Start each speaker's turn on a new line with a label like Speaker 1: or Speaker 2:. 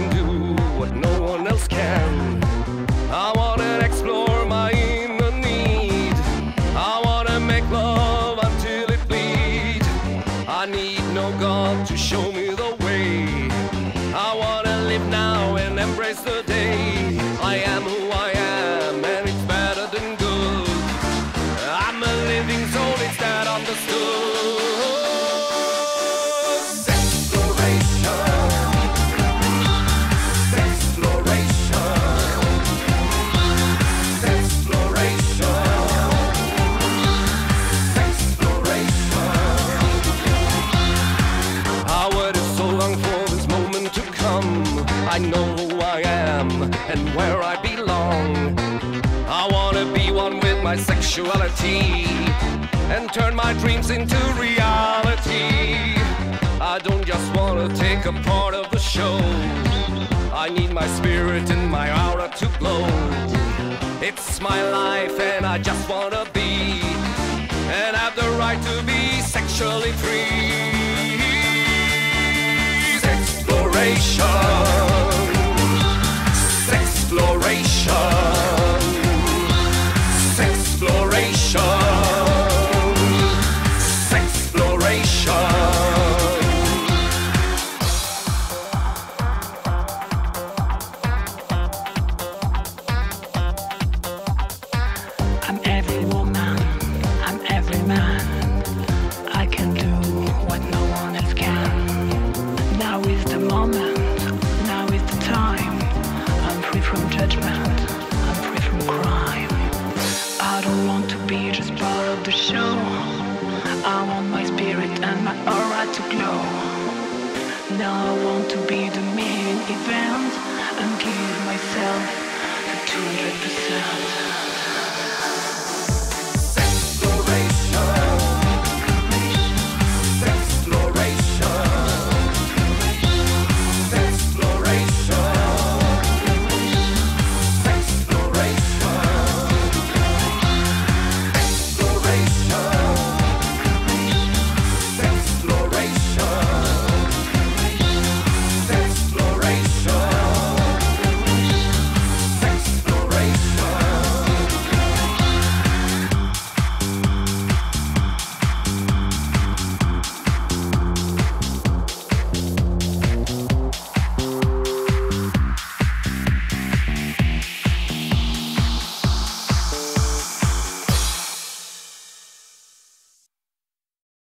Speaker 1: can do what no one else can. I wanna explore my inner need. I wanna make love until it bleeds. I need no God to show me the way. I wanna live now and embrace the day. I am who I am and it's better than good. I'm a living soul, it's that understood. I know who I am and where I belong. I wanna be one with my sexuality and turn my dreams into reality. I don't just wanna take a part of the show. I need my spirit and my aura to glow. It's my life and I just wanna be and have the right to be sexually free. Exploration.